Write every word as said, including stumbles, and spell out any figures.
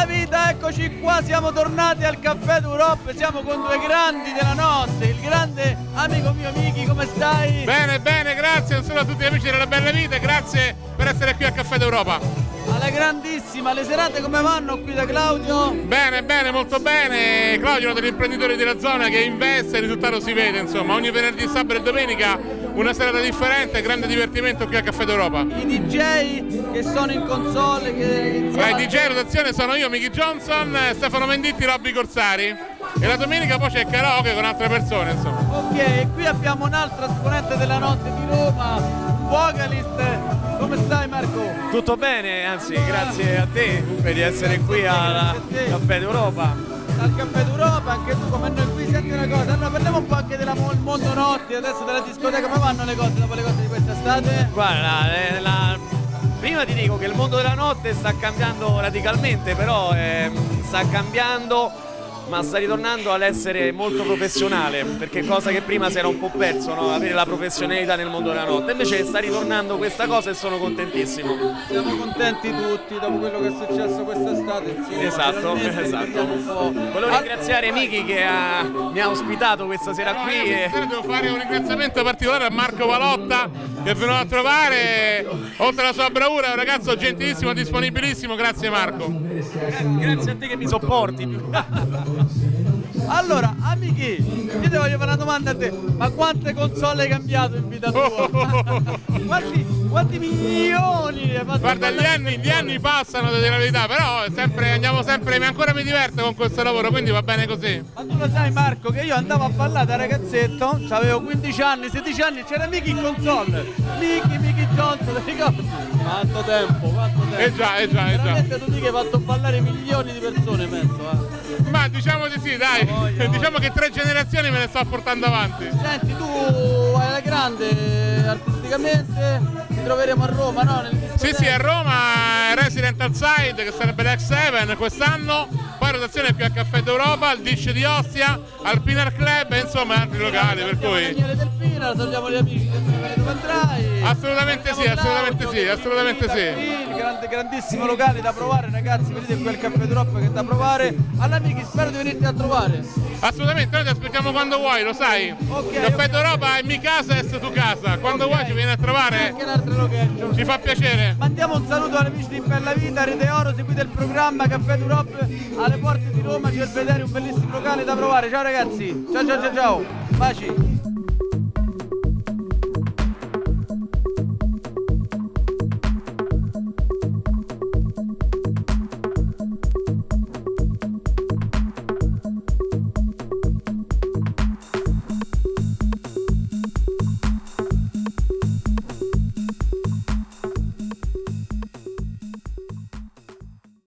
Vita, eccoci qua, siamo tornati al Caffè d'Europa, siamo con due grandi della notte, il grande amico mio Miki, come stai? Bene, bene, grazie, un saluto a tutti gli amici della Bella Vita e grazie per essere qui al Caffè d'Europa. Alla grandissima, le serate come vanno qui da Claudio? Bene, bene, molto bene. Claudio è uno degli imprenditori della zona che investe e il risultato si vede, insomma, ogni venerdì, sabato e domenica una serata differente, grande divertimento qui al Caffè d'Europa. I D J che sono in console, che insomma... I D J rotazione sono io, Miki Johnson, Stefano Menditti, Robby Corsari e la domenica poi c'è karaoke con altre persone, insomma. Ok, e qui abbiamo un'altra esponente della notte di Roma, un vocalist. Come stai Marco? Tutto bene, anzi grazie a te per essere qui al Caffè d'Europa. Al Caffè d'Europa, anche tu come noi qui, senti una cosa, allora parliamo un po' anche del mondo notte, adesso della discoteca, come vanno le cose dopo le cose di quest'estate? Guarda, la, la, prima ti dico che il mondo della notte sta cambiando radicalmente, però eh, sta cambiando ma sta ritornando all'essere molto professionale, perché cosa che prima si era un po' perso, no? Avere la professionalità nel mondo della notte, invece sta ritornando questa cosa e sono contentissimo. Siamo contenti tutti dopo quello che è successo quest'estate. Esatto, esatto. Volevo ringraziare Miki che ha, mi ha ospitato questa sera no, qui. Io e... devo fare un ringraziamento particolare a Marco Valotta che è venuto a trovare, oltre alla sua bravura, è un ragazzo gentilissimo, disponibilissimo, grazie Marco. Grazie a te che mi sopporti. Allora, amici, io ti voglio fare una domanda a te, ma quante console hai cambiato in vita tua? quanti, quanti milioni hai fatto? Guarda, gli anni, gli anni passano, devo dire la verità, però è sempre, andiamo sempre, ancora mi diverto con questo lavoro, quindi va bene così. Ma tu lo sai Marco, che io andavo a ballare da ragazzetto, avevo quindici anni, sedici anni, c'era Miki in console, Miki, Miki Johnson, ti ricordi? Quanto tempo, quanto tempo. Eh già, eh già, eh già. Veramente tu Miki hai fatto ballare milioni di persone, penso, eh. Ma diciamo di sì, dai, voglia, diciamo voglia. che tre generazioni me le sto portando avanti. Senti, tu hai la grande artisticamente, ti troveremo a Roma, no? Nel Sì, sì, a Roma, Resident Outside, che sarebbe l'X sette quest'anno, poi rotazione qui al Caffè d'Europa, al Dish di Ostia, al Pinar Club e insomma altri locali, per cui... del Pinar, salutiamo gli amici dove andrai. Assolutamente sì, assolutamente sì, assolutamente sì. Grande, grandissimo locale da provare ragazzi, vedete qui al Caffè d'Europa che è da provare. All'amici, spero di venirti a trovare. Assolutamente, noi ti aspettiamo quando vuoi, lo sai. Okay, Caffè okay. d'Europa è mi casa e tu casa, quando Okay. vuoi ci vieni a trovare, Anche in altre location. ci fa piacere. Mandiamo un saluto agli amici di Bella Vita, Rete Oro, seguite il programma Caffè d'Europa alle porte di Roma, ci vedere un bellissimo locale da provare. Ciao ragazzi, ciao ciao ciao ciao, baci.